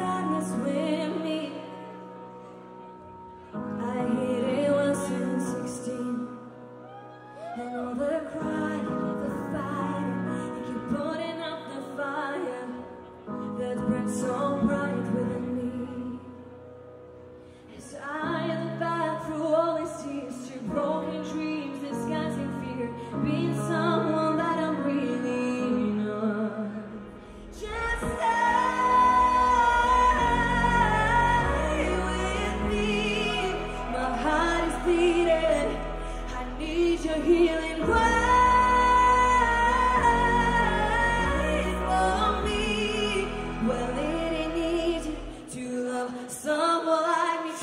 sadness with me. I hid it when 16, and all the crying, the fighting, you keep putting up the fire that burns so bright within me. As I look back through all these tears to broken dreams, disguising fear, being someone that I'm really not. Just stay with me. My heart is bleeding. I need your healing ways for me. Well, it ain't easy to love someone like me.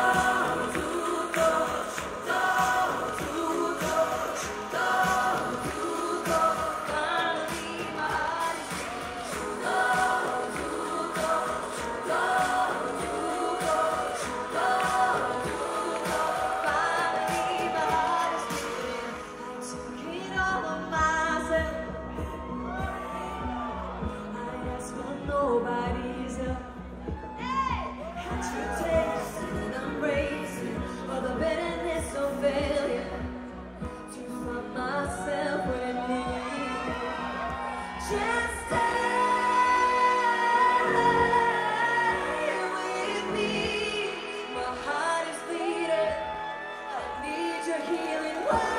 Nobody's help. Had to taste and embrace it, all the bitterness of failure, to find myself within. Just stay with me. My heart is bleeding. I need your healing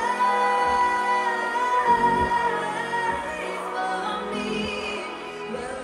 ways for me. Well,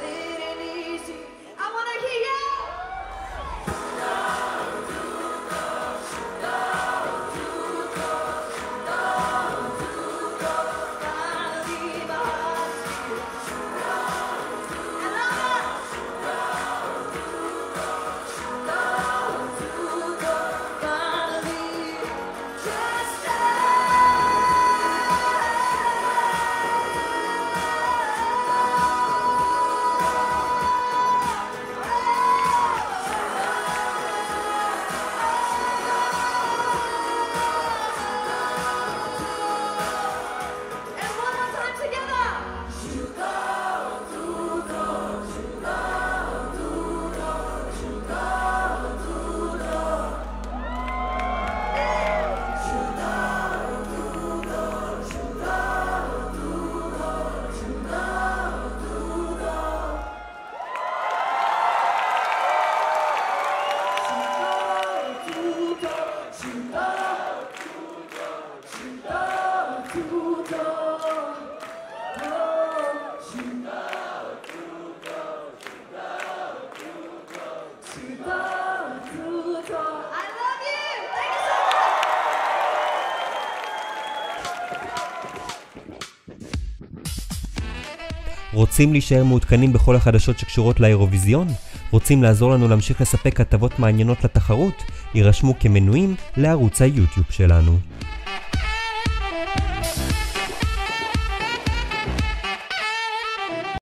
רוצים להישאר מעודכנים בכל החדשות שקשורות לאירוויזיון? רוצים לעזור לנו להמשיך לספק כתבות מעניינות לתחרות? יירשמו כמנויים לערוץ היוטיוב שלנו.